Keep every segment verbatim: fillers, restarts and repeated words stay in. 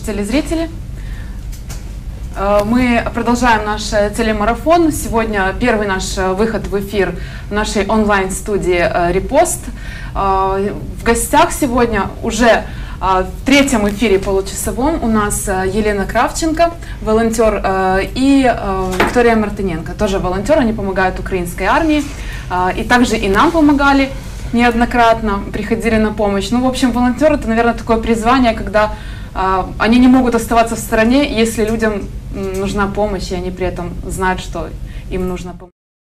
Телезрители, мы продолжаем наш телемарафон. Сегодня первый наш выход в эфир в нашей онлайн-студии «Репост». В гостях сегодня уже в третьем эфире получасовом у нас Елена Кравченко, волонтер, и Виктория Мартыненко, тоже волонтер. Они помогают украинской армии, и также и нам помогали неоднократно, приходили на помощь. Ну, в общем, волонтер — это, наверное, такое призвание, когда они не могут оставаться в стороне, если людям нужна помощь, и они при этом знают, что им нужна помощь.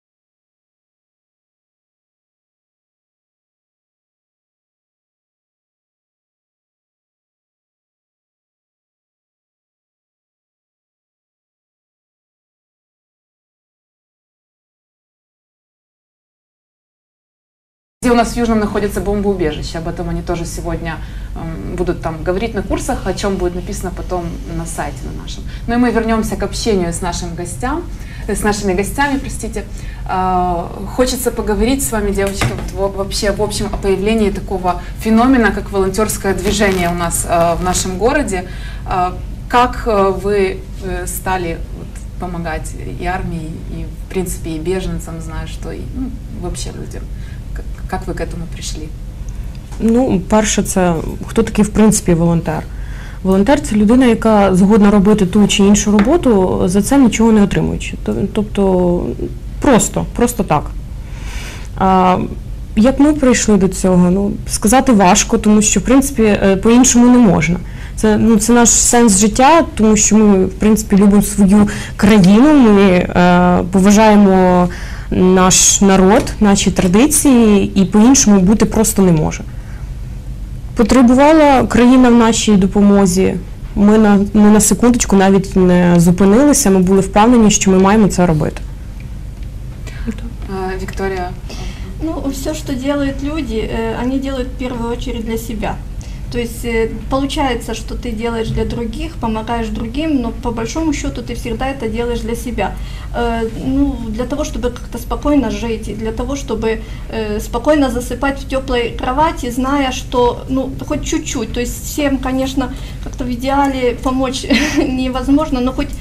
Где у нас в Южном находится бомбоубежище, об этом они тоже сегодня э, будут там говорить на курсах, о чем будет написано потом на сайте на нашем. Ну и мы вернемся к общению с нашим гостям, с нашими гостями, простите. Э, хочется поговорить с вами, девочки, вот, вообще в общем о появлении такого феномена, как волонтерское движение у нас э, в нашем городе. Э, как э, вы э, стали вот, помогать и армии, и в принципе и беженцам, знаю, что и ну, вообще людям. Як ви к этому прийшли? Ну, перше, це хто такий, в принципі, волонтер? Волонтер – це людина, яка згодна робити ту чи іншу роботу, за це нічого не отримуючи. Тобто, просто, просто так. А як ми прийшли до цього? Ну, сказати важко, тому що, в принципі, по-іншому не можна. Це, ну, це наш сенс життя, тому що ми, в принципі, любимо свою країну, ми е, поважаємо наш народ, наші традиції, і по-іншому бути просто не може. Потребувала країна в нашій допомозі. Ми на, ми на секундочку навіть не зупинилися, ми були впевнені, що ми маємо це робити. Виктория? Ну, все, что делают люди, они делают в первую очередь для себя. То есть получается, что ты делаешь для других, помогаешь другим, но по большому счету ты всегда это делаешь для себя. Ну, для того, чтобы как-то спокойно жить, и для того, чтобы спокойно засыпать в теплой кровати, зная, что, ну, хоть чуть-чуть, то есть всем, конечно, как-то в идеале помочь невозможно, но хоть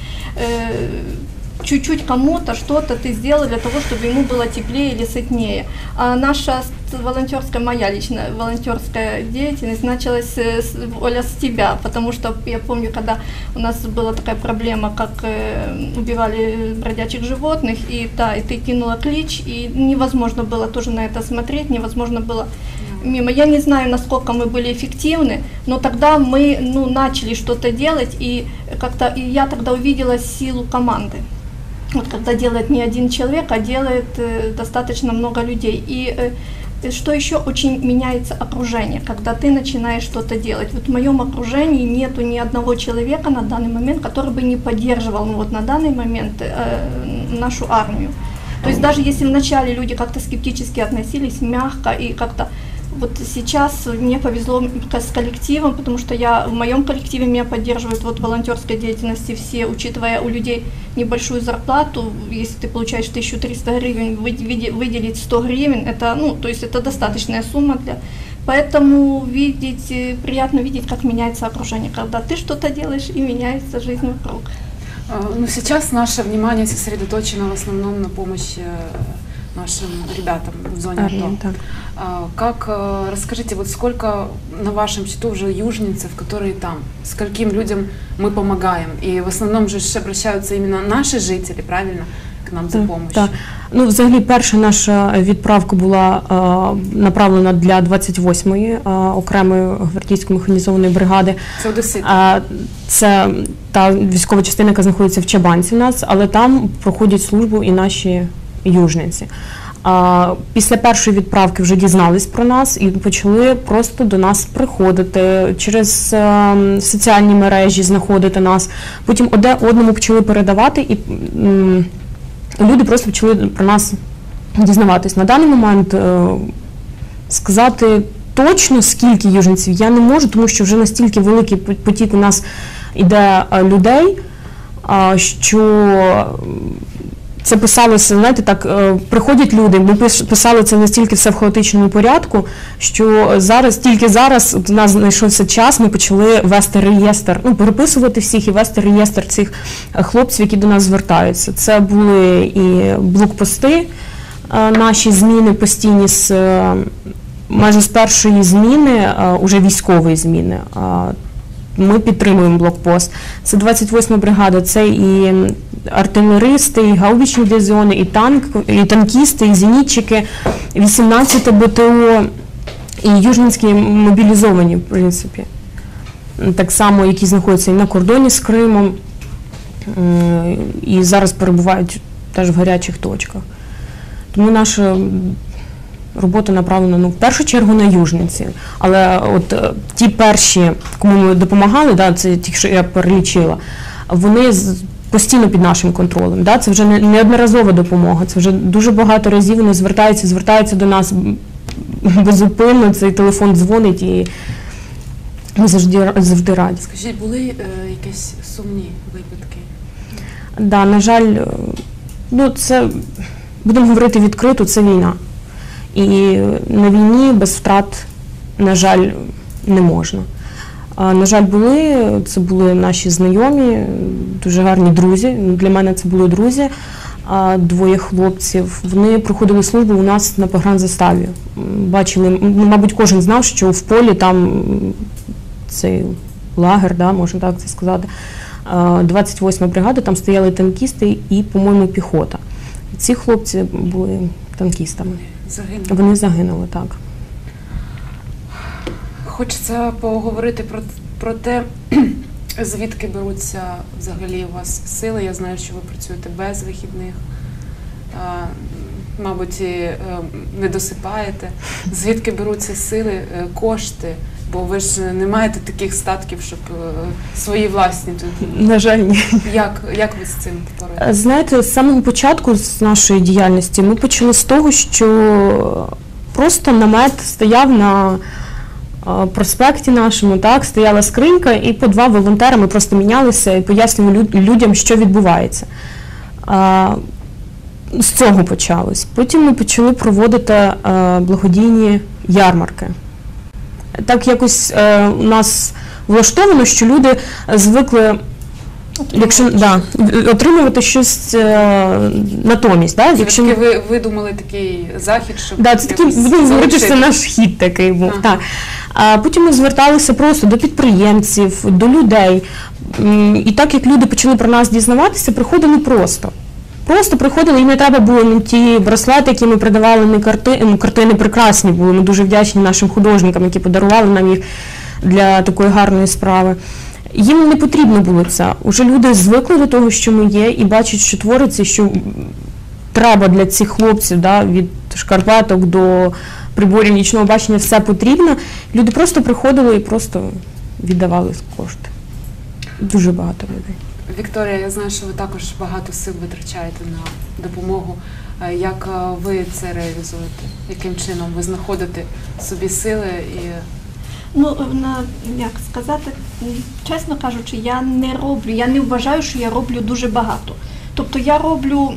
чуть-чуть кому-то что-то ты сделал для того, чтобы ему было теплее или сытнее. А наша волонтерская, моя личная волонтерская деятельность началась, с, Оля, с тебя, потому что я помню, когда у нас была такая проблема, как э, убивали бродячих животных, и, да, и ты кинула клич, и невозможно было тоже на это смотреть, невозможно было мимо. Я не знаю, насколько мы были эффективны, но тогда мы, ну, начали что-то делать, и как-то и я тогда увидела силу команды. Вот когда делает не один человек, а делает э, достаточно много людей. И э, что еще, очень меняется окружение, когда ты начинаешь что-то делать. Вот в моем окружении нету ни одного человека на данный момент, который бы не поддерживал, ну, вот на данный момент э, нашу армию. То есть даже если вначале люди как-то скептически относились, мягко и как-то. Вот сейчас мне повезло с коллективом, потому что я в моем коллективе меня поддерживают вот в волонтерской деятельности все, учитывая у людей небольшую зарплату, если ты получаешь тысячу триста гривен, выделить сто гривен, это, ну, то есть это достаточная сумма для. Поэтому видеть, приятно видеть, как меняется окружение, когда ты что-то делаешь и меняется жизнь вокруг. Ну, сейчас наше внимание сосредоточено в основном на помощи нашим ребятам в зоне АТО. Как, расскажите, вот сколько на вашем счету уже южненцев, которые там, скольким людям мы помогаем? И в основном же обращаются именно наши жители, правильно, к нам за помощью? Так. Ну, взагалі, перша наша відправка була е, направлена для двадцять восьмої е, окремої гвардійської механізованої бригади. Це Одесит? Е, це та військова частина, яка знаходиться в Чабанці в нас, але там проходять службу і наші южниці. А після першої відправки вже дізнались про нас і почали просто до нас приходити, через е, соціальні мережі знаходити нас. Потім одне одному почали передавати, і м, люди просто почали про нас дізнаватись. На даний момент е, сказати точно, скільки южниців я не можу, тому що вже настільки великий потік у нас іде людей, що це писалося, знаєте, так, е, приходять люди, ми пиш- писали це настільки все в хаотичному порядку, що зараз, тільки зараз от у нас знайшовся час, ми почали вести реєстр, ну, переписувати всіх і вести реєстр цих е, хлопців, які до нас звертаються. Це були і блокпости, е, наші зміни постійні з е, майже з першої зміни, е, уже військової зміни. е, Ми підтримуємо блокпост. Це двадцять восьма бригада, це і артилеристи, і гаубичні дивізіони, і танк, і танкісти, і зенітчики, вісімнадцяте БТО, і южненські мобілізовані, в принципі. Так само, які знаходяться і на кордоні з Кримом, м, і зараз перебувають теж в гарячих точках. Тому наша робота направлена, ну, в першу чергу на южниці. Але от е, ті перші, кому ми допомагали, да, це ті, що я перелічила, вони з- постійно під нашим контролем. Да, це вже не, неодноразова допомога, це вже дуже багато разів вони звертаються, звертаються до нас м, безупинно, цей телефон дзвонить і ми завжди, завжди раді. Скажіть, були е, якісь сумні випадки? Да, на жаль, е, ну, це, будемо говорити відкрито, це війна. І на війні без втрат, на жаль, не можна. А, на жаль, були, це були наші знайомі, дуже гарні друзі. Для мене це були друзі, а, двоє хлопців. Вони проходили службу у нас на погранзаставі. М, Бачили, м, мабуть, кожен знав, що в полі там м, цей лагер, да, можна так це сказати. А, двадцять восьма бригада, там стояли танкісти і, по-моєму, піхота. Ці хлопці були танкістами. Загинули? Вони загинули, так. Хочеться поговорити про, про те, звідки беруться взагалі у вас сили. Я знаю, що ви працюєте без вихідних, а, мабуть, і, е, не досипаєте. Звідки беруться сили, е, кошти? Бо ви ж не маєте таких статків, щоб е, свої власні тут. На жаль, ні. Як, як ви з цим впораєтесь? Знаєте, з самого початку з нашої діяльності ми почали з того, що просто намет стояв на а, проспекті нашому, так, стояла скринька, і по два волонтери ми просто мінялися і пояснювали лю- людям, що відбувається. А, з цього почалось. Потім ми почали проводити а, благодійні ярмарки. Так якось е, у нас влаштовано, що люди звикли, якщо да, отримувати щось е, натомість. Да? Якщо Якщо, ви видумали такий захід, щоб да, це такий, якось будемо говорити, що це залучити? наш хід такий був. Ага. Так. А потім ми зверталися просто до підприємців, до людей. М, І так як люди почали про нас дізнаватися, приходили просто. Просто приходили, і не треба було не ті браслети, які ми продавали, не карти, ну, картини прекрасні були. Ми дуже вдячні нашим художникам, які подарували нам їх для такої гарної справи. Їм не потрібно було це. Уже люди звикли до того, що ми є, і бачать, що твориться, що треба для цих хлопців, да, від шкарпеток до приборів нічного бачення, все потрібно. Люди просто приходили і просто віддавали кошти. Дуже багато людей. Вікторія, я знаю, що ви також багато сил витрачаєте на допомогу. Е, Як е, ви це реалізуєте? Яким чином ви знаходите собі сили і Ну, на, як сказати, м, чесно кажучи, я не роблю, я не вважаю, що я роблю дуже багато. Тобто я роблю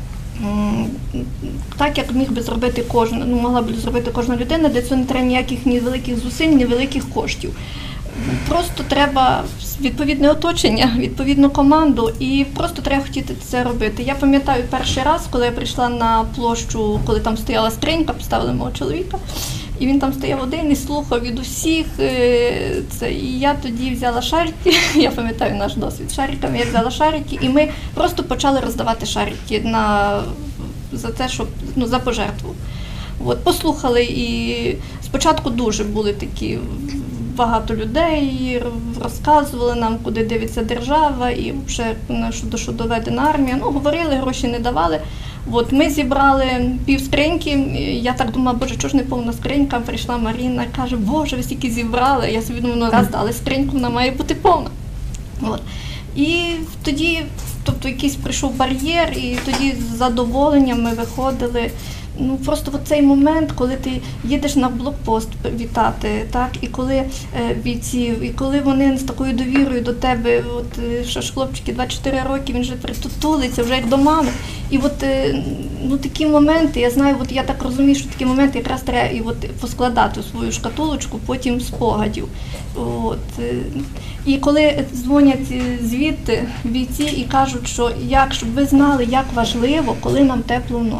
м, так, як міг би зробити кожна, ну, могла б зробити кожна людина, для цього не треба ніяких ні великих зусиль, ні великих коштів. Просто треба відповідне оточення, відповідну команду, і просто треба хотіти це робити. Я пам'ятаю перший раз, коли я прийшла на площу, коли там стояла скринька, поставили мого чоловіка, і він там стояв один і слухав від усіх е, це. І я тоді взяла шарики, я пам'ятаю наш досвід з шариками, я взяла шарики, і ми просто почали роздавати шарики на, за те, щоб, ну, за пожертву. От, послухали, і спочатку дуже були такі багато людей, розказували нам, куди дивиться держава, і взагалі, що, що доведена армія. Ну, говорили, гроші не давали. От, ми зібрали пів скриньки, я так думала, боже, чого ж не повна скринька, прийшла Маріна, каже, боже, ви стільки зібрали, я собі думаю, ну раз дали скриньку, вона має бути повна. От. І тоді, тобто якийсь прийшов бар'єр, і тоді з задоволенням ми виходили, ну просто в цей момент, коли ти їдеш на блокпост вітати, так, і коли е, бійців, і коли вони з такою довірою до тебе, от е, що ж хлопчики, двадцять чотири роки, він вже притулиться, вже як до мами. І от е, ну такі моменти, я знаю, от я так розумію, що такі моменти якраз треба і от поскладати у свою шкатулочку, потім спогадів. От. е, І коли дзвонять звідти бійці і кажуть, що як, щоб ви знали, як важливо, коли нам тепло в ноги.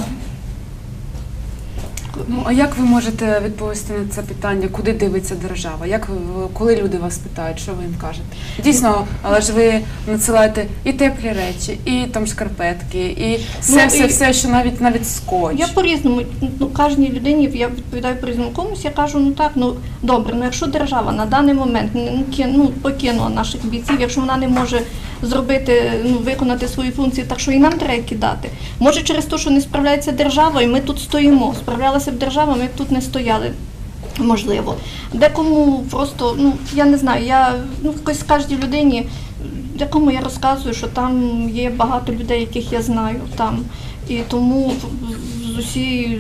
Ну, а як ви можете відповісти на це питання, куди дивиться держава? Як ви, коли люди вас питають, що ви їм кажете? Дійсно, але ж ви надсилаєте і теплі речі, і там шкарпетки, і все, Ну, все, і- все, що навіть навіть скотч. Я по-різному, ну, кожній людині я відповідаю по-різному. Комусь я кажу, ну так, ну добре, ну якщо держава на даний момент ну, ки- ну, покинула наших бійців, якщо вона не може зробити, ну, виконати свої функції, так що і нам треба кидати. Може через те, що не справляється держава, і ми тут стоїмо. Справлялася б держава, ми б тут не стояли. Можливо. Декому просто, ну, я не знаю, я, ну, якось кожній людині, декому я розказую, що там є багато людей, яких я знаю там. І тому з усією,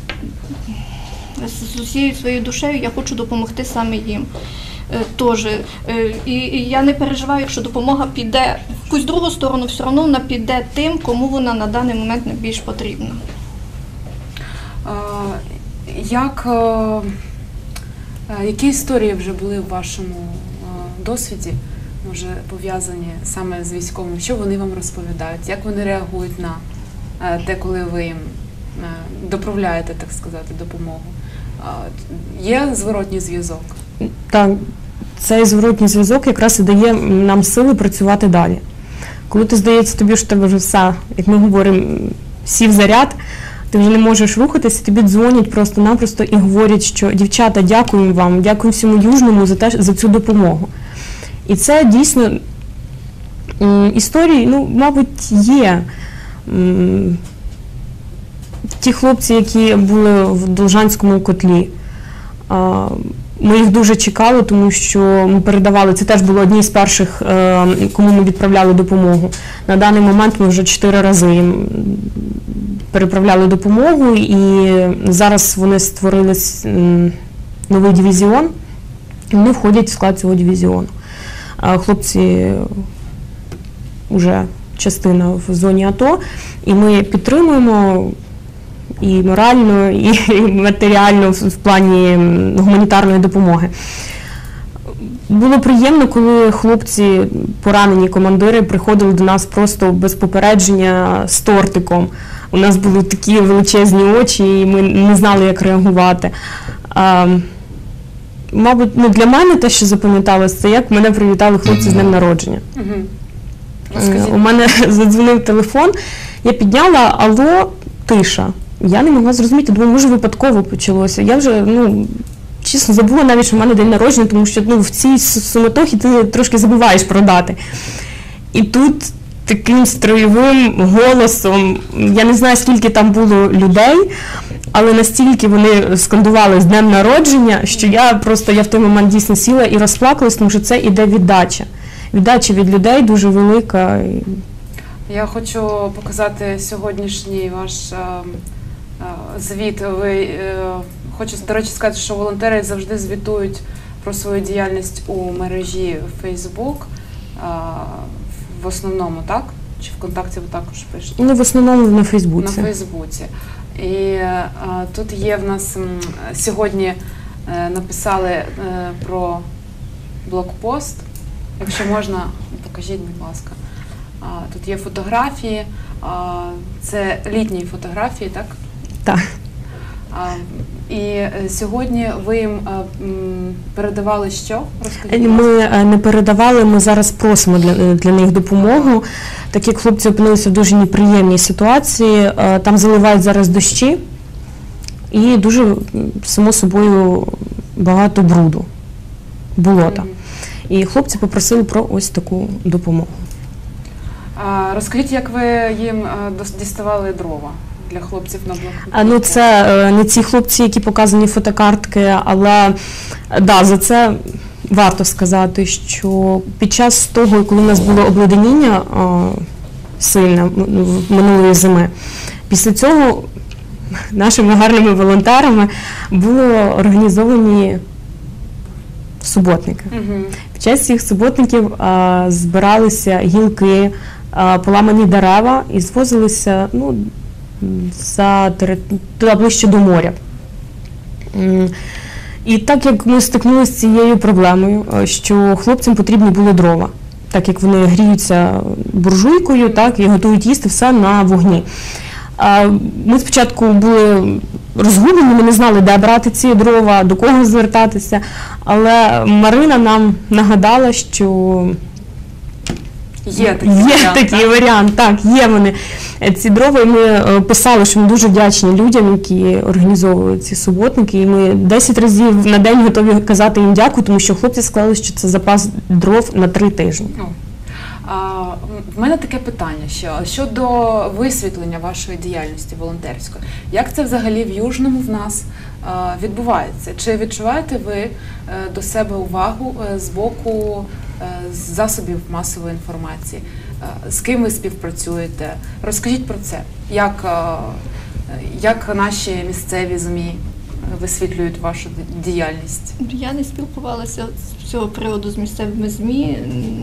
з усією своєю душею я хочу допомогти саме їм. Е, Теж. Е, І, і я не переживаю, якщо допомога піде в якусь другу сторону, все одно вона піде тим, кому вона на даний момент найбільш потрібна. А, Як, е, е, які історії вже були в вашому е, досвіді, може, пов'язані саме з військовими? Що вони вам розповідають? Як вони реагують на е, те, коли ви їм е, доправляєте, так сказати, допомогу? Е, Є зворотній зв'язок? Так, цей зворотній зв'язок якраз і дає нам сили працювати далі. Коли ти, здається, тобі що тебе вже все, як ми говоримо, сів заряд, ти вже не можеш рухатися, тобі дзвонять просто-напросто і говорять, що дівчата, дякуємо вам, дякуємо всьому Южному за те, за цю допомогу. І це дійсно м, історії, ну, мабуть, є. М, Ті хлопці, які були в Должанському котлі, а, ми їх дуже чекали, тому що ми передавали, це теж було одні з перших, е, кому ми відправляли допомогу. На даний момент ми вже чотири рази їм переправляли допомогу, і зараз вони створили м, новий дивізіон, і вони входять в склад цього дивізіону. А хлопці вже частина в зоні АТО, і ми підтримуємо і морально, і матеріально в плані гуманітарної допомоги. Було приємно, коли хлопці, поранені командири, приходили до нас просто без попередження з тортиком. У нас були такі величезні очі, і ми не знали, як реагувати. А, мабуть, ну, для мене те, що запам'яталось, це як мене привітали хлопці з днем народження. Угу. У мене задзвонив телефон, я підняла, алло, тиша. Я не могла зрозуміти, думаю, може випадково почалося. Я вже, ну, чесно, забула навіть, що в мене день народження, тому що, ну, в цій суматохі ти трошки забуваєш про дати. І тут таким строєвим голосом, я не знаю, скільки там було людей, але настільки вони скандували з днем народження, що я просто, я в той момент дійсно сіла і розплакалась, тому що це іде віддача. Віддача від людей дуже велика. Я хочу показати сьогоднішній ваш е, е, звіт. Ви, е, хочу, до речі, сказати, що волонтери завжди звітують про свою діяльність у мережі Facebook, е, в основному, так? Чи ВКонтакті ви також пишете? Ну, в основному на Фейсбуці. На Фейсбуці. І е, тут є в нас, м, сьогодні е, написали е, про блокпост. Якщо можна, покажіть, будь ласка. А, тут є фотографії, а, це літні фотографії, так? Так. А, і е, сьогодні ви їм а, м, передавали що? Розкажіть, будь Ми ласка. е, не передавали, ми зараз просимо для, для них допомогу. Так як хлопці опинилися в дуже неприємній ситуації, е, там заливають зараз дощі і дуже, м, само собою, багато бруду, болота. Мгм. І хлопці попросили про ось таку допомогу. А, розкажіть, як ви їм а, дос- діставали дрова для хлопців на блокпості? А, ну, це е, не ці хлопці, які показані фотокартки, але е, да, за це варто сказати, що під час того, коли в нас було обледеніння е, сильне м- минулої зими, після цього нашими гарними волонтерами були організовані суботники. Мгм. Під час цих суботників а, збиралися гілки, а, поламані дерева і звозилися ну, за тери- туди ближче до моря. М, І так як ми стикнулися з цією проблемою, а, що хлопцям потрібні були дрова, так як вони гріються буржуйкою, так, і готують їсти все на вогні. А, Ми спочатку були розгублені, ми не знали, де брати ці дрова, до кого звертатися, але Марина нам нагадала, що Є такий є варіант, такий так? варіант, так, є вони. Е, Ці дрова, і ми е, писали, що ми дуже вдячні людям, які організовували ці суботники, і ми десять разів на день готові казати їм дякую, тому що хлопці сказали, що це запас дров на три тижні. Ну, а, в мене таке питання ще щодо висвітлення вашої діяльності волонтерської. Як це взагалі в Южному в нас а, відбувається? Чи відчуваєте ви е, до себе увагу е, з боку е, засобів масової інформації? Е, З ким ви співпрацюєте? Розкажіть про це. Як, е, як наші місцеві ЗМІ висвітлюють вашу ді- діяльність? Я не спілкувалася з цього приводу з місцевими ЗМІ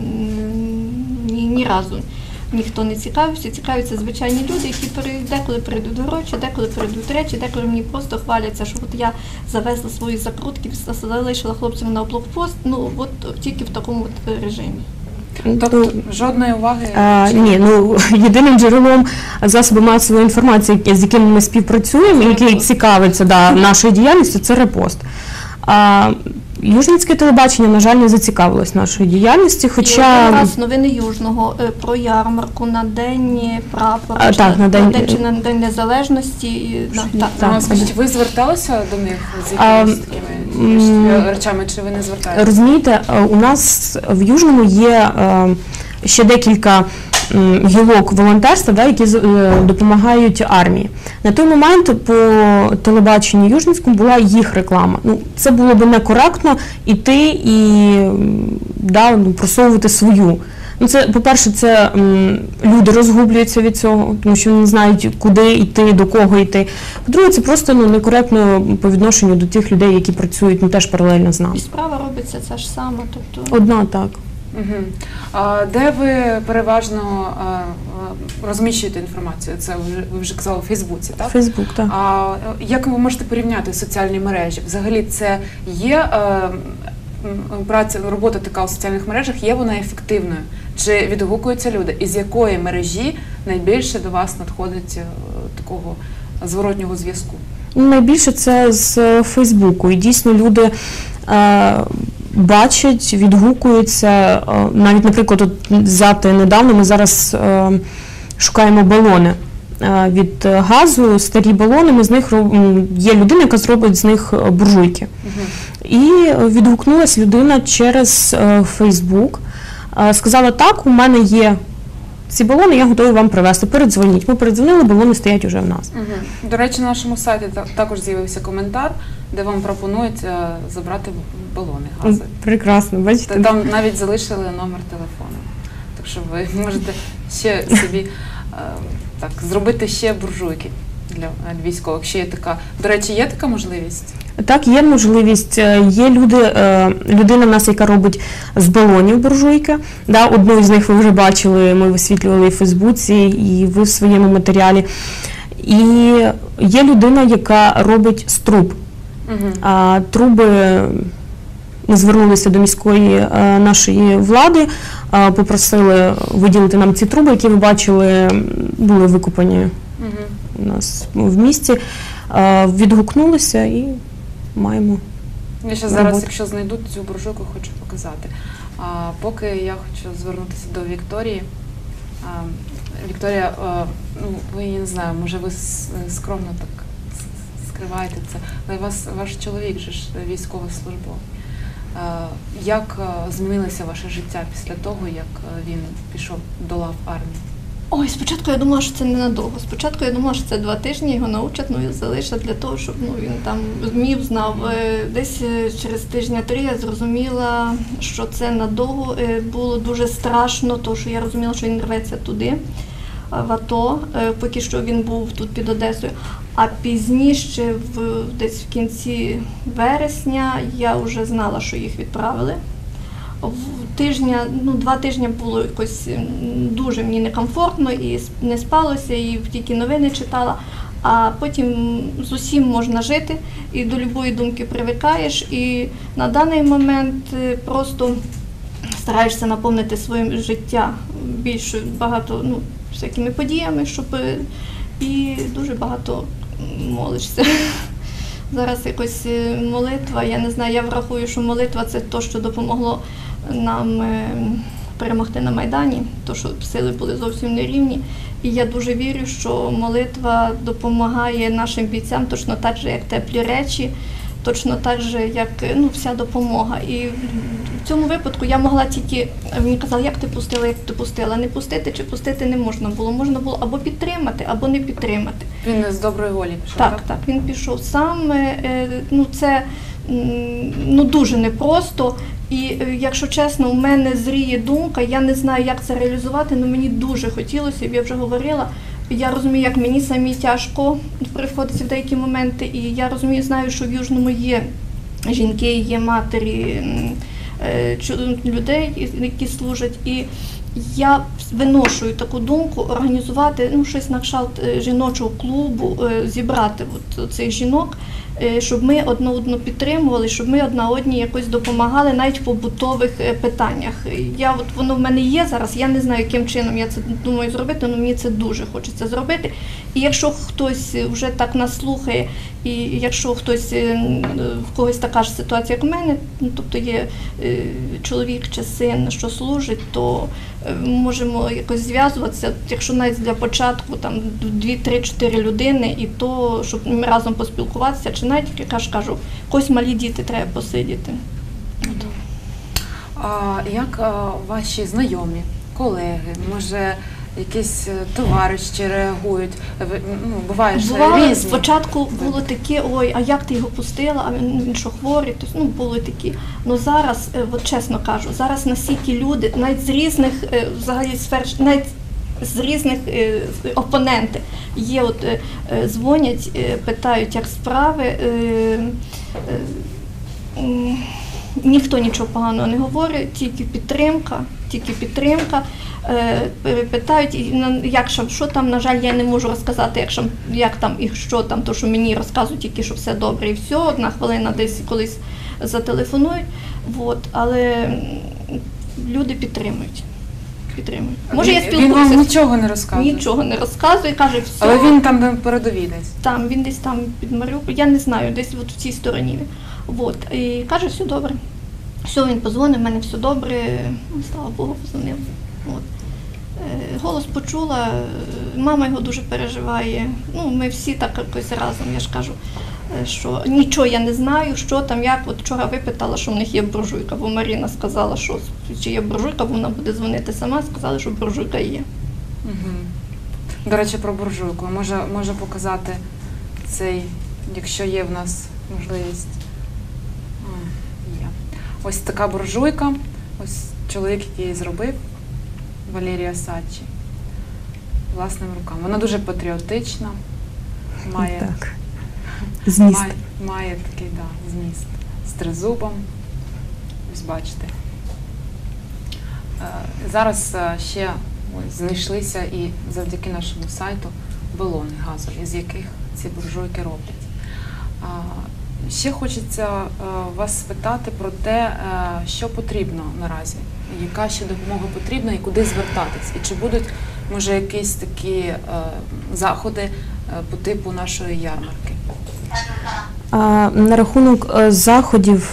м, ні, ні разу. Ніхто не цікавився, цікавляться звичайні люди, які перейдуть, деколи перейдуть гроші, деколи перейдуть речі, деколи мені просто хваляться, що от я завезла свої закрутки, залишила хлопців на блокпост, ну от тільки в такому от режимі. Тобто жодної уваги? А, чи- ні, ну єдиним джерелом засобів масової інформації, які- з якими ми співпрацюємо, Це які «Репост». цікавляться да, нашою діяльністю, це «Репост». А Южницьке телебачення, на жаль, не зацікавилось нашою діяльністю, І хоча один раз новини Южного е, про ярмарку на День прапора, А, чи так, на День- чи на День Незалежності. І, да, так. Так. Ну, скажіть, ви зверталися до них з А, якимись такими м, речами, чи ви не звертаєтеся? розумієте, е, у нас в Южному є е, ще декілька м, гілок волонтерства, да, які з- е, допомагають армії. На той момент по телебаченню Южницькому була їх реклама. Ну, це було б некоректно іти і м, да, ну, просовувати свою. Ну, це, по-перше, це м, люди розгублюються від цього, тому що вони не знають, куди йти, до кого йти. По-друге, це просто ну, некоректно по відношенню до тих людей, які працюють ну, теж паралельно з нами. І справа робиться це ж саме. Тобто, Одна так. Мгм. А де ви переважно а, а, розміщуєте інформацію? Це ви, ви вже казали у Фейсбуці, так? Фейсбук, так. А як ви можете порівняти соціальні мережі? Взагалі це є е, м, праця, робота така у соціальних мережах, є вона ефективною? Чи відгукуються люди? Із якої мережі найбільше до вас надходить е, такого зворотнього зв'язку? Ну, найбільше це з Фейсбуку. І дійсно люди е, бачать, відгукуються. Е, навіть, наприклад, от взяти недавно, ми зараз е, шукаємо балони е, від газу, старі балони, ми з них роб- м, є людина, яка зробить з них буржуйки. Мгм. І відгукнулася людина через е, Фейсбук, е, сказала, так, у мене є ці балони, я готова вам привезти, передзвоніть. Ми передзвонили, балони стоять уже в нас. Мгм. До речі, на нашому сайті та- також з'явився коментар, де вам пропонують е, забрати балони газові. Прекрасно, бачите? Та Там навіть залишили номер телефону. Так що ви можете ще собі е, так, зробити ще буржуйки для е, військових. Ще є така. До речі, є така можливість? Так, є можливість. Е, Є люди, е, людина в нас, яка робить з балонів буржуйки. Да, одну з них ви вже бачили, ми висвітлювали і в Фейсбуці, і ви в своєму матеріалі. І є людина, яка робить з труб. Угу. А труби, ми звернулися до міської е, нашої влади, е, попросили виділити нам ці труби, які ви бачили, були викопані Угу. у нас в місті. Е, Відгукнулися і маємо. Я ще зараз, Робота. якщо знайду цю буржуйку, хочу показати. А поки я хочу звернутися до Вікторії. А, Вікторія, а, ну ви я не знаю, може ви с- скромно так с- скриваєте це, але вас ваш чоловік же ж військовослужбовець. А, Як а, змінилося ваше життя після того, як а, він пішов до лав армії? ой, спочатку я думала, що це ненадовго. Спочатку я думала, що це два тижні, його научать, ну і залишать для того, щоб ну, він там вмів, знав. Е, Десь е, через тижня три я зрозуміла, що це надовго. Е, Було дуже страшно, тому що я розуміла, що він рветься туди. в АТО, поки що він був тут під Одесою. А пізніше, в, десь в кінці вересня, я вже знала, що їх відправили. В тижня, ну, два тижні було якось дуже мені некомфортно і не спалося, і тільки новини читала. А потім з усім можна жити, і до будь-якої думки привикаєш. І на даний момент просто стараєшся наповнити своє життя більш багато, ну, всякими подіями, щоб і дуже багато молишся. Зараз якось молитва, я не знаю, я врахую, що молитва – це те, що допомогло нам перемогти на Майдані, то що сили були зовсім нерівні. І я дуже вірю, що молитва допомагає нашим бійцям точно так же, як теплі речі, точно так же, як, ну, вся допомога. І в цьому випадку я могла тільки, мені казали, як ти пустила, як ти пустила. Не пустити чи пустити не можна було. Можна було або підтримати, або не підтримати. Він з доброї волі пішов, так? Так, так, він пішов сам. Ну, це ну, дуже непросто. І, якщо чесно, у мене зріє думка, я не знаю, як це реалізувати, але мені дуже хотілося, я вже говорила. Я розумію, як мені самі тяжко приходиться в деякі моменти, і я розумію, знаю, що в Южному є жінки, є матері людей, які служать. І я виношую таку думку організувати, ну, щось на кшталт жіночого клубу, зібрати от цих жінок, щоб ми одну одну підтримували, щоб ми одна одній якось допомагали навіть в побутових питаннях. Я, от, воно в мене є зараз, я не знаю, яким чином я це думаю зробити, але мені це дуже хочеться зробити. І якщо хтось вже так нас слухає, і якщо хтось, в когось така ж ситуація, як у мене, ну, тобто є чоловік чи син, що служить, то можемо якось зв'язуватися, якщо навіть для початку там дві, три, чотири людини, і то, щоб ми разом поспілкуватися, чи навіть, як я ж кажу, когось малі діти треба посидіти. А як а, ваші знайомі, колеги, може, якісь товариші реагують? Ну, буває ж Бувало, різні. спочатку було таке, ой, а як ти його пустила, а він, він що хворий, тобто, ну, були такі. Ну зараз, от чесно кажу, зараз настільки люди, навіть з різних взагалі сфер, навіть з різних е, опоненти є, от е, дзвонять, е, питають, як справи. Е, е, е, ніхто нічого поганого не говорить, тільки підтримка, тільки підтримка. Питають, як, що там, на жаль, я не можу розказати, як, як там і що там, то що мені розказують тільки, що все добре і все, одна хвилина десь колись зателефонують, от, але люди підтримують. підтримують. Може, я спілкуюся. Він вам нічого не розказує? Нічого не розказує, каже, все. Але він там де передовій десь? Там, він десь там під Маріуполь, я не знаю, десь от в цій стороні. От. І каже, все добре. Все, він позвонив, в мене все добре, слава Богу, позвонив. От. Голос почула, мама його дуже переживає, ну, ми всі так якось разом, я ж кажу, що нічого я не знаю, що там, як, от вчора випитала, що в них є буржуйка, бо Маріна сказала, що чи є буржуйка, бо вона буде дзвонити сама, сказали, що буржуйка є. Угу. До речі, про буржуйку, може, може показати цей, якщо є в нас можливість. А, є. Ось така буржуйка, ось чоловік, який її зробив, Валерія Саччі, власними руками. Вона дуже патріотична, має, так. Зміст. має, має такий, да, зміст з тризубом. Ось бачите. Зараз ще ось, знайшлися і завдяки нашому сайту балони газові, з яких ці буржуйки роблять. Ще хочеться вас спитати про те, що потрібно наразі, яка ще допомога потрібна і куди звертатись. І чи будуть, може, якісь такі е, заходи е, по типу нашої ярмарки? А, на рахунок е, заходів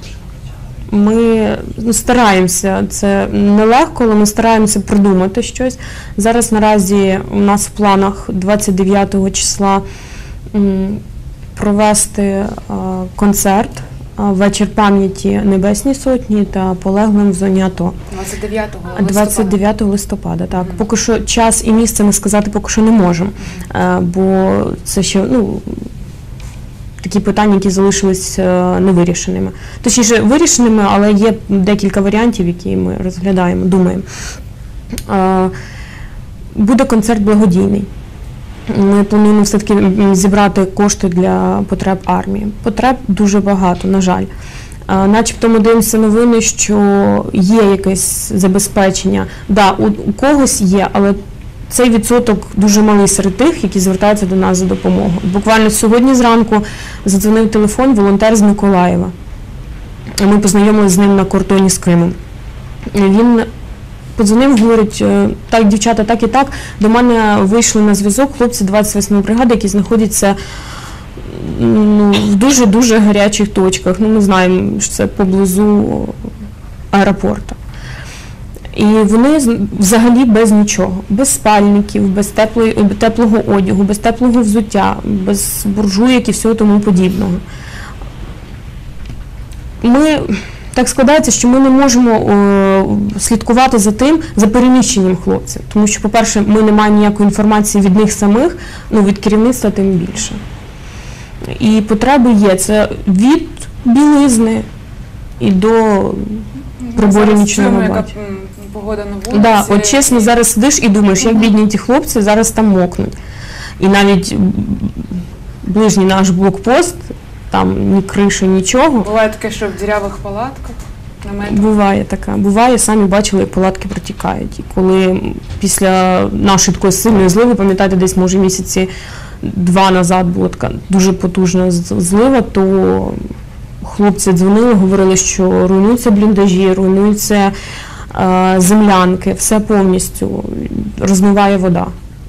ми ну, стараємося, це нелегко, але ми стараємося придумати щось. Зараз наразі у нас в планах двадцять дев'ятого числа м, провести е, концерт, вечір пам'яті Небесній Сотні та полеглим в зоні АТО. двадцять дев'ятого листопада? двадцять дев'ятого листопада, так. Mm-hmm. Поки що час і місце ми сказати поки що не можемо, mm-hmm. бо це ще, ну, такі питання, які залишились невирішеними. Точніше, вирішеними, але є декілька варіантів, які ми розглядаємо, думаємо. буде концерт благодійний. Ми плануємо все-таки зібрати кошти для потреб армії. Потреб дуже багато, на жаль. Начебто ми дивимося новини, що є якесь забезпечення. Да, у, у когось є, але цей відсоток дуже малий серед тих, які звертаються до нас за допомогою. Буквально сьогодні зранку задзвонив телефон волонтер з Миколаєва. Ми познайомилися з ним на кордоні з Кримом. Він подзвонив, говорить: так, дівчата, так і так, до мене вийшли на зв'язок хлопці двадцять восьмої бригади, які знаходяться, ну, в дуже-дуже гарячих точках. Ну, ми знаємо, що це поблизу аеропорту. І вони взагалі без нічого, без спальників, без теплої, теплого одягу, без теплого взуття, без буржуйок і всього тому подібного. Ми, так складається, що ми не можемо о, слідкувати за тим, за переміщенням хлопців. Тому що, по-перше, ми не маємо ніякої інформації від них самих, ну, від керівництва тим більше. І потреби є. Це від білизни і до приборів нічного бачення. Погода на вулиці. Да, от чесно, зараз сидиш і думаєш, як бідні ті хлопці зараз там мокнуть. І навіть ближній наш блокпост, там ні криші, нічого. Буває таке, що в дірявих палатках, наметах? Буває таке. Буває, самі бачили, як палатки протікають. І коли після нашої такої сильної зливи, пам'ятаєте, десь, може, місяці два назад була така дуже потужна злива, то хлопці дзвонили, говорили, що руйнуються бліндажі, руйнуються е, землянки, все повністю, розмиває вода.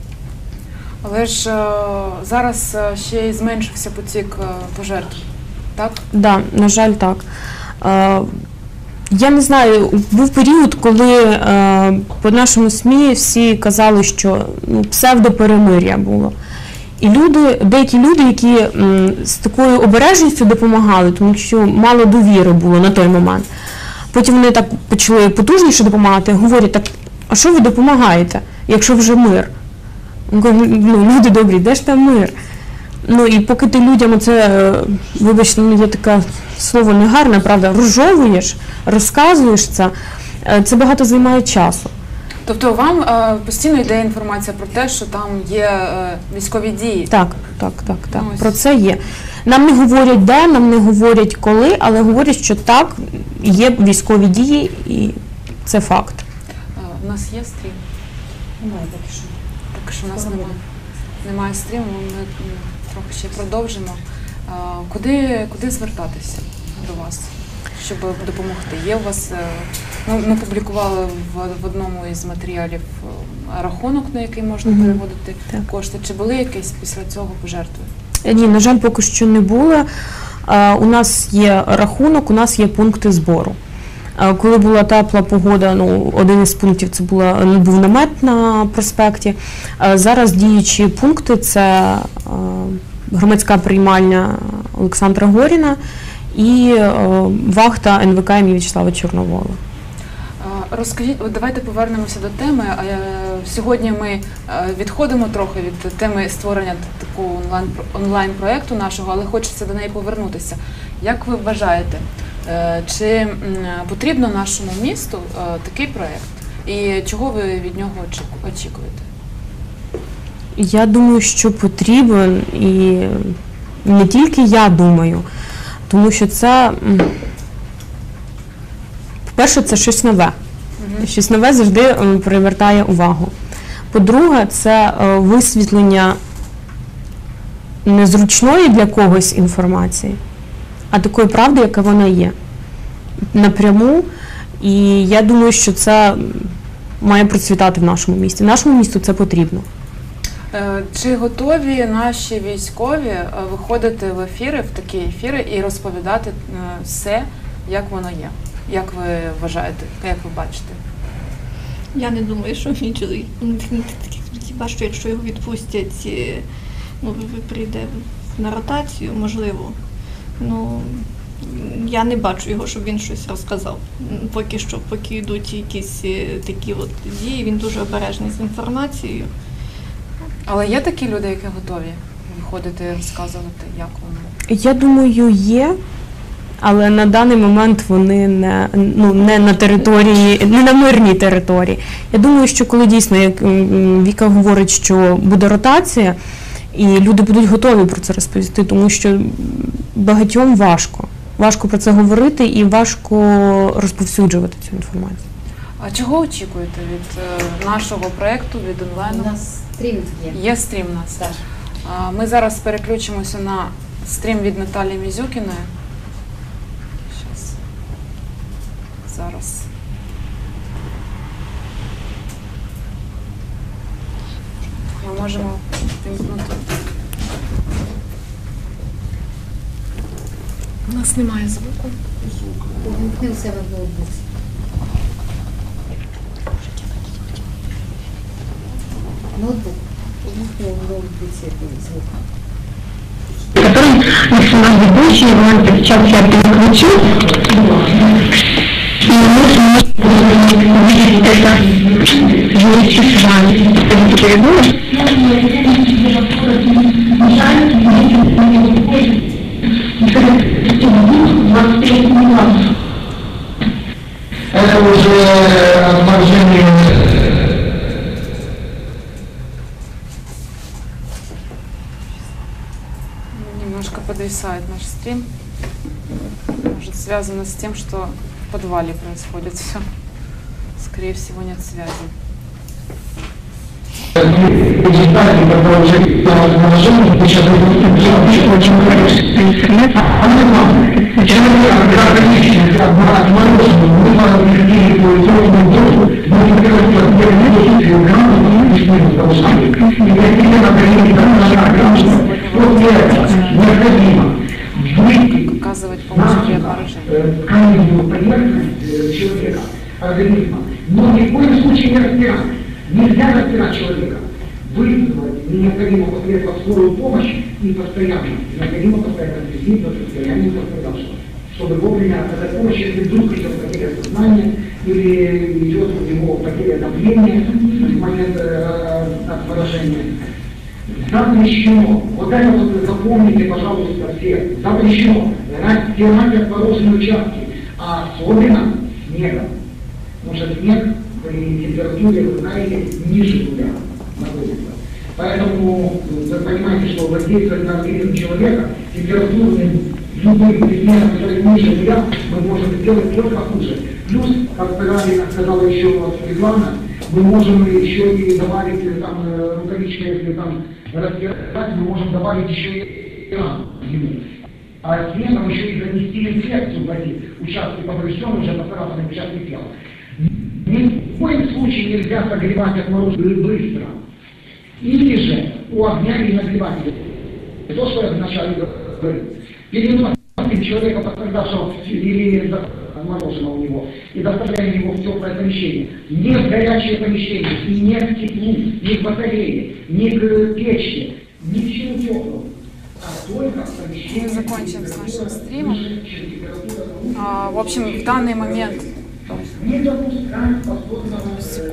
Але ж е, зараз ще й зменшився потік е, пожертв, так? Так, да, на жаль, так. Е, я не знаю, був період, коли е, по нашому СМІ всі казали, що ну, псевдоперемир'я було. І люди, деякі люди, які м, з такою обережністю допомагали, тому що мало довіри було на той момент. Потім вони так почали потужніше допомагати, говорять: так, а що ви допомагаєте, якщо вже мир? Ну, люди добрі, де ж там мир? Ну, і поки ти людям оце, вибачте, є таке слово негарне, правда, розжовуєш, розказуєш це, це багато займає часу. Тобто вам е, постійно йде інформація про те, що там є е, військові дії? Так, так, так, так. Ось. Про це є. Нам не говорять де, нам не говорять коли, але говорять, що так, є військові дії, і це факт. Е, у нас є стрім? Немає поки що. Поки що у нас немає. Немає стріму, ми трохи ще продовжимо. Е, куди, куди звертатися до вас, щоб допомогти? Є у вас, ну, ми публікували в, в одному із матеріалів рахунок, на який можна Мгм. переводити Так. кошти. Чи були якісь після цього пожертви? Ні, на жаль, поки що не було. Е, У нас є рахунок, у нас є пункти збору. Е, Коли була тепла погода, ну, один із пунктів це була, ну, був намет на проспекті. Е, Зараз діючі пункти – це е, громадська приймальня Олександра Горіна і е, вахта ен ве ка імені В'ячеслава Чорновола. Е, Розкажіть, от давайте повернемося до теми. Е, Сьогодні ми е, відходимо трохи від теми створення такого онлайн, онлайн-проєкту нашого, але хочеться до неї повернутися. Як ви вважаєте, е, чи м, потрібно нашому місту е, такий проєкт? І чого ви від нього очіку- очікуєте? Я думаю, що потрібен, і не тільки я думаю, тому що це, м, по-перше, це щось нове. Мгм. Щось нове завжди м, привертає увагу. По-друге, це е, висвітлення незручної для когось інформації, а такої правди, яка вона є, напряму. І я думаю, що це має процвітати в нашому місті. Нашому місту це потрібно. Е, Чи готові наші військові е, виходити в ефіри, в такі ефіри і розповідати е, все, як воно є? Як ви вважаєте, як ви бачите? Я не думаю, що мій чоловік, ну, хіба що якщо його відпустять, е, ну, прийде на ротацію, можливо. Ну, я не бачу його, щоб він щось розказав. Поки що, поки йдуть якісь е, такі от дії, він дуже обережний з інформацією. Але є такі люди, які готові виходити і розказувати, як воно? Я думаю, є, але на даний момент вони не, ну, не на території, не на мирній території. Я думаю, що коли дійсно, як м, Віка говорить, що буде ротація, і люди будуть готові про це розповісти, тому що багатьом важко. Важко про це говорити і важко розповсюджувати цю інформацію. А чого очікуєте від е, нашого проєкту, від У онлайну? нас стрім є. Є стрім у нас. Так. А, Ми зараз переключимося на стрім від Наталії Мізюкіної. Щас. Зараз. Ми можемо вимкнути. У нас немає звуку. Увімкни у себе в ноутбуці. Ноутбук. Увімкни в ноутбуці звук. который максимально ведущий, он сейчас я переключу, и мы сможем увидеть это вместе с вами. Это передумаешь? Это уже отложение. Немножко подвисает наш стрим. Может, связано с тем, что в подвале происходит все. Скорее всего, нет связи. Результаты, которые уже положили, сейчас Очень хороший интернет. Оказывать помощь при обморожении. каменную поверхность человека, организма. Но ни в коем случае не распирать. Нельзя распирать человека. Вызвать необходимо после этого скорую помощь и постоянно. Необходимо постоянно присутствовать в состоянии пострадавшего. Чтобы вовремя оказать помощь, если вдруг идет потеря сознания или идет у него потеря давления в момент э, отморожения. Запрещено. Вот это вот запомните, пожалуйста, все. Запрещено. Стирать отмороженные участки. А особенно снегом. Потому что снег при температуре, вы знаете, ниже нуля находится. Поэтому вы понимаете, что воздействовать на организм человека температурным любым предметом, который ниже нуля, мы можем сделать только хуже. Плюс, как правильно сказала еще Светлана, мы можем еще и добавить там рукавичка, если там разбирать, мы можем добавить еще и рану ему. А снегом еще и занести инфекцию в эти участки поврежденные, уже поцарапанные участки тела. Ни в коем случае нельзя согревать отмороженные быстро. Или же у огня не нагревать. То, что я вначале говорил. Переносим человека, пострадавшего или отмороженного у него, и доставляем его в теплое помещение. Не в горячее помещение, и не к теплу, не к батарее, не к печке, ни к чему теплому. А только в помещении. Мы закончим с нашим стримом. А, в общем, в данный момент... Не допускать повторного.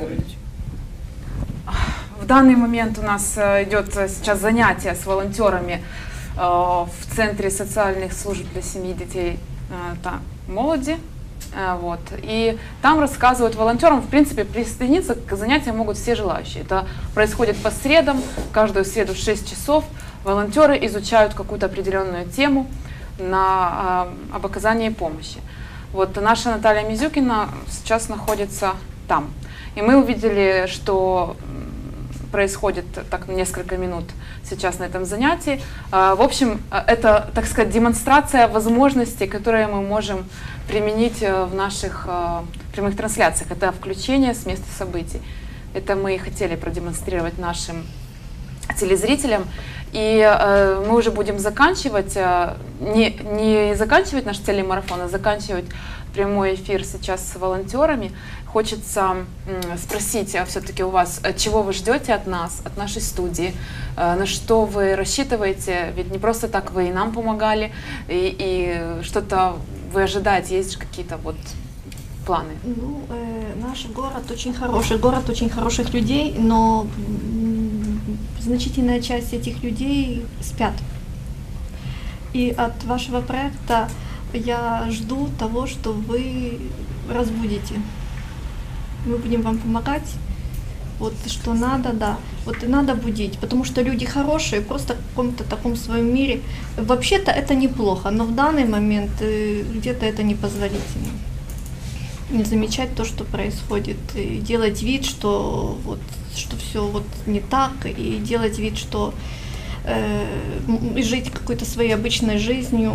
В данный момент у нас э, идет э, сейчас занятие с волонтерами э, в Центре социальных служб для семьи, детей э, та, молоди. Э, вот. И там рассказывают волонтерам, в принципе, присоединиться к занятиям могут все желающие. Это происходит по средам, каждую среду в шесть часов. Волонтеры изучают какую-то определенную тему на, э, об оказании помощи. Вот наша Наталья Мизюкина сейчас находится там. И мы увидели, что происходит так несколько минут сейчас на этом занятии. В общем, это, так сказать, демонстрация возможностей, которые мы можем применить в наших прямых трансляциях. Это включение с места событий. Это мы и хотели продемонстрировать нашим телезрителям. И э, мы уже будем заканчивать, э, не, не заканчивать наш телемарафон, а заканчивать прямой эфир сейчас с волонтерами. Хочется э, спросить а все-таки у вас, чего вы ждете от нас, от нашей студии, э, на что вы рассчитываете, ведь не просто так вы и нам помогали, и, и что-то вы ожидаете, есть же какие-то вот планы? Ну, э, наш город очень хороший, город очень хороших людей, но значительная часть этих людей спят. И от вашего проекта я жду того, что вы разбудите. Мы будем вам помогать. Вот что надо, да. Вот и надо будить, потому что люди хорошие, просто в каком-то таком своем мире. Вообще-то это неплохо, но в данный момент э, где-то это непозволительно. Не замечать то, что происходит, и делать вид, что вот что все вот не так, и делать вид, что э, и жить какой-то своей обычной жизнью.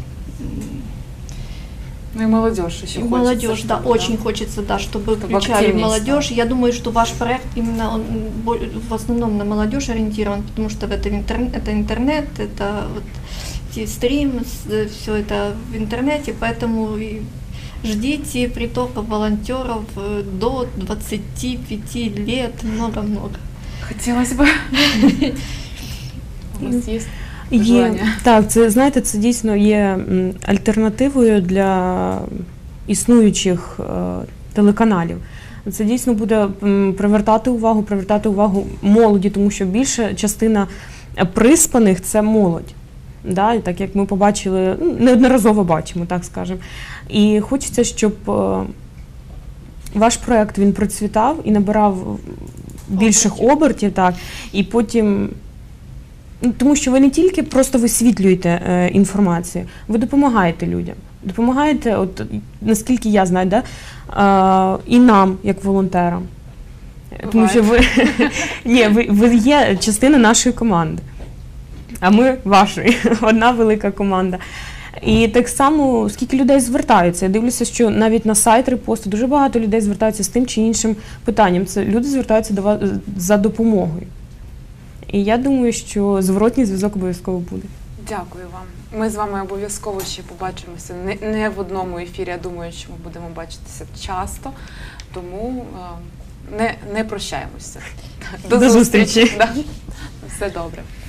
Ну и молодежь еще И хочется. молодежь, да, чтобы, очень хочется, да, чтобы Чтобы включали активнее молодежь. Я думаю, что ваш проект именно он бо- в основном на молодежь ориентирован, потому что это интернет, это интернет, это вот эти стрим, все это в интернете, поэтому и ждите притока волонтеров э, до двадцати пяти лет, много-много. Хотелось бы. У вас есть Є, желання? так, це знаєте, це дійсно є м, альтернативою для існуючих е, телеканалів. Це дійсно буде м, привертати увагу, привертати увагу молоді, тому що більша частина приспаних це молодь. Да, і так як ми побачили, ну, неодноразово бачимо, так скажемо. І хочеться, щоб е, ваш проект він процвітав і набирав більших Обертів. обертів, так, і потім. Ну, тому що ви не тільки просто висвітлюєте е, інформацію, ви допомагаєте людям. Допомагаєте, от наскільки я знаю, да, е, і нам, як волонтерам. Тому що ви, ні, ви, ви є частина нашої команди, а ми вашої, одна велика команда. І так само, скільки людей звертаються. Я дивлюся, що навіть на сайт репосту дуже багато людей звертаються з тим чи іншим питанням. Це люди звертаються до вас за допомогою. І я думаю, що зворотній зв'язок обов'язково буде. Дякую вам. Ми з вами обов'язково ще побачимося. Не, не в одному ефірі, я думаю, що ми будемо бачитися часто, тому е, не, не прощаємося. До зустрічі. Да. Все добре.